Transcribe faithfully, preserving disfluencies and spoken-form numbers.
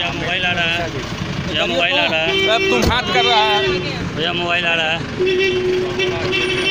भैया मोबाइल आ रहा है, भैया मोबाइल आ रहा है, अब तुम हाथ कर रहा है भैया मोबाइल आ रहा है।